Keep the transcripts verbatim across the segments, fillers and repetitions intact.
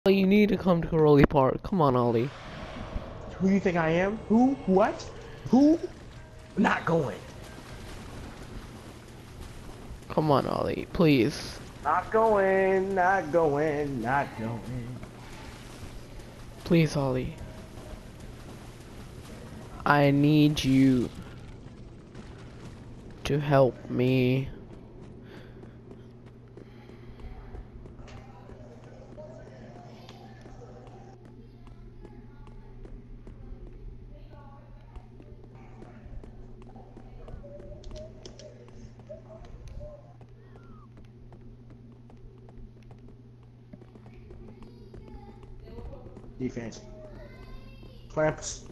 You need to come to Caroli Park. Come on, Ollie. Who do you think I am? Who? What? Who? Not going. Come on, Ollie. Please. Not going. Not going. Not going. Please, Ollie. I need you to help me. Defense. Clamps.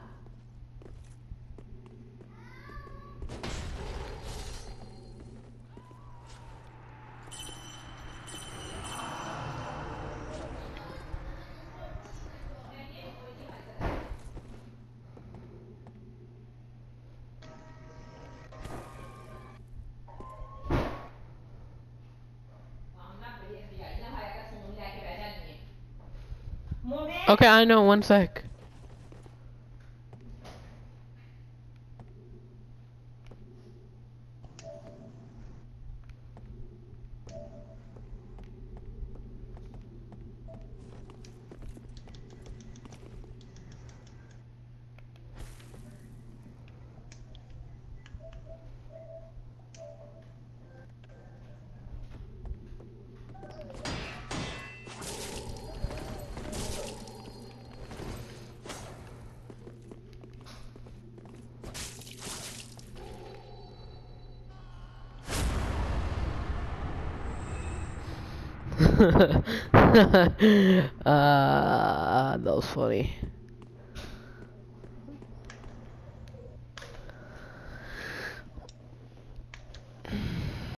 Okay, I know. One sec. uh, that was funny.